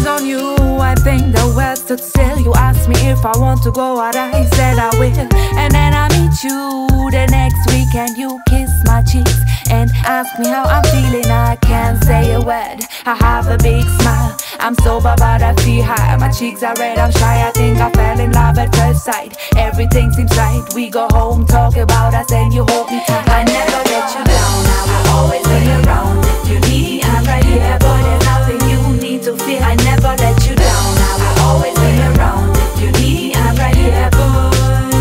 eyes on you, I think the world stood still. You asked me if I want to go out, I said I will. And then I meet you the next week and you kiss my cheeks and ask me how I'm feeling. I can't say a word, I have a big smile. I'm sober but I feel high, my cheeks are red, I'm shy. I think I fell in love at first sight. Everything seems right, we go home, talk about us and you hold me tight. I never let you down, I will always be around. If you need me, I'm right here, boy, there's nothing you need to fear. I never let you down, I will always be around. If you need me, I'm right here, boy.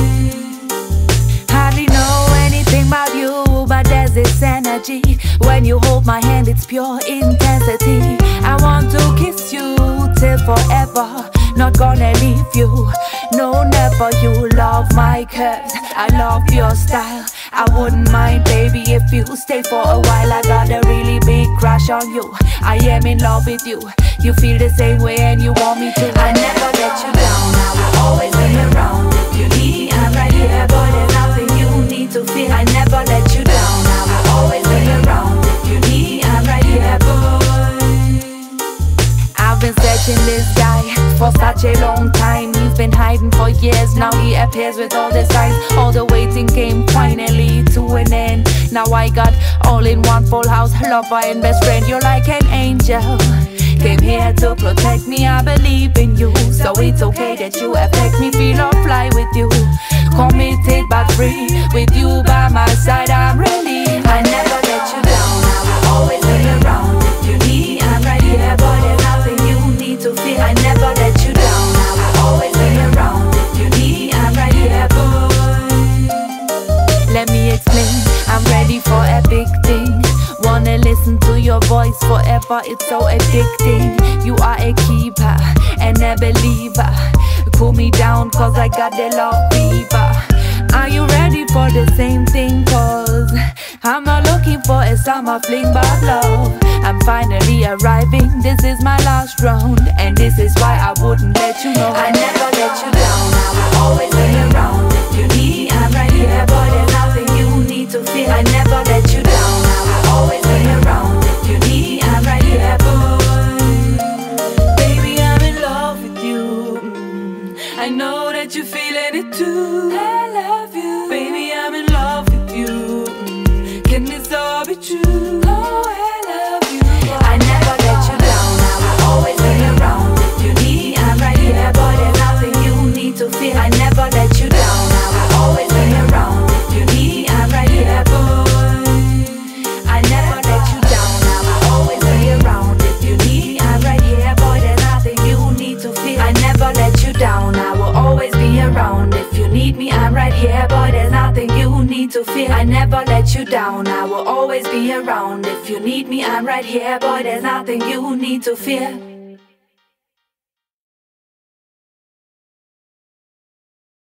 Hardly know anything about you, but there's this energy. When you hold my hand, it's pure intensity. I want to kiss you till forever, not gonna leave you, no never. You love my curves, I love your style. I wouldn't mind, baby, if you stay for a while. I got a really big crush on you, I am in love with you. You feel the same way and you want me to. I never let you down, I will always be around. If you need me, I'm right here, boy, there's nothing you need to fear. I never let you down, I will always be around. If you need me, I'm right here, boy. I've been searching this guy for such a long time. He's been hiding for years, now he appears with all the signs. All the waiting came finally to an end. Now I got all in one, full house, lover and best friend. You're like an angel, came here to protect me, I believe in you. So it's okay that you affect me, feel or fly with you. Committed but free, with you by my side I'm ready. I never let you down, I will always be around. If you need me, I'm right here, boy, there's nothing you need to fear. I never let you down, I will always be around. If you need me, I'm right here, boy. Let me explain, I'm ready for a big thing. Wanna listen to your voice forever, it's so addicting. You are a keeper and a believer. Cool me down cause I got the love fever. Are you ready for the same thing? Cause I'm not looking for a summer fling but love. I'm finally arriving, this is my last round. And this is why I wouldn't let you know. I never let you down, I will always be around. If you need me, I'm right here, boy, there's nothing you need to fear. I never let you down, I will always be around. If you need me, I'm right here, boy. Baby, I'm in love with you, I know that you're feeling it too. I love you, baby, I'm in love with you. Can this all be true? Oh, I love you, boy. I never let you down, I will always be around. If you need me, I'm right here, boy, there's nothing you need to fear. I never let you down, I will always be around. If you need me, I'm right here, boy. I never let you down, I will always be around. If you need me, I'm right here, boy, there's nothing you need to fear. I never let you down, I will always be around. If you need me, I'm right here, boy, there's nothing you need to fear. I never let you down, I will always be around. If you need me, I'm right here, boy, there's nothing you need to fear.